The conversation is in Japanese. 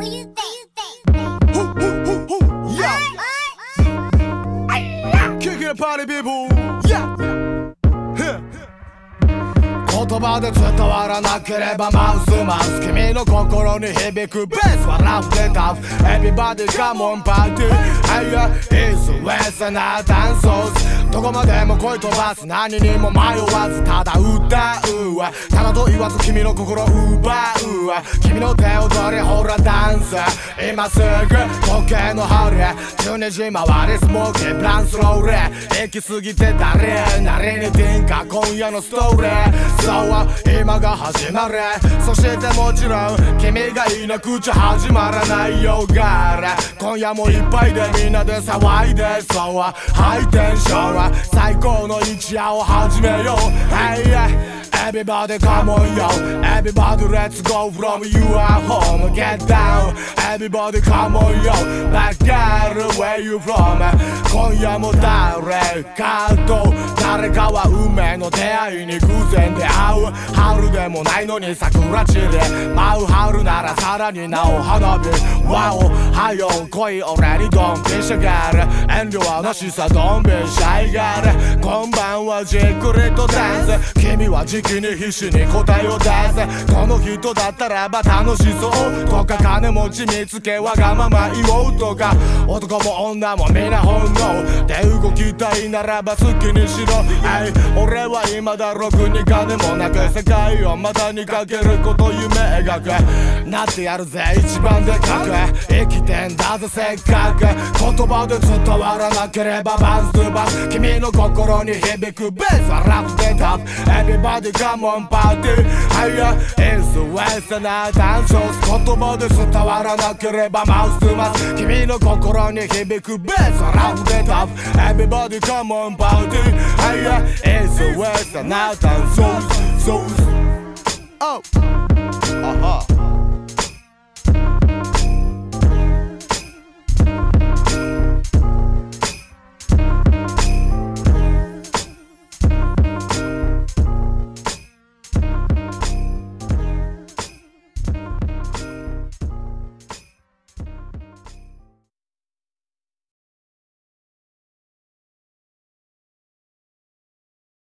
Kicking the party people, yeah. 言葉で伝わらなければマウス君の心に響くベースはラフでタフ Everybody come on party Higher is west なダンスどこまでも声飛ばす何にも迷わずただ歌うわただと言わず君の心奪うわ君の手を取りほらダンス今すぐ時計の針12時回りスモーキーブランスローレ行き過ぎて誰なりにティンカ今夜のストーリーそう今が始まるそしてもちろん君がいなくちゃ始まらないよガーラ今夜もいっぱいでみんなで騒いでそうハイテンションは最高の一夜を始めよう Hey Everybody come on yo Everybody let's go from your home Get down Everybody come on yo Back girl where you from 今夜も誰かと誰かは運命の出会いに偶然出会う春でもないのに桜散り舞う春ならさらになお花火ワオはよ来い俺にドンピシャガール遠慮はなしさドンビシャイガール今晩はじっくりとダンス君はじきに必死に答えを出せこの人だったらば楽しそうとか金持ち見つけわがまま言おうとか男も女も皆本能で動きたいならば好きにしろ俺は今だろくに金もなく世界を股にかけること夢描くなってやるぜ一番でかく生きてんだぜせっかく言葉で伝わらなければバンスバン君の心に響くベースはラフでタフ Everybody come on party Higher is west なダンス言葉で伝わらなければマウスマス君の心に響くベースはラフでタフ Everybody come on party Higher is west なダンスOh aha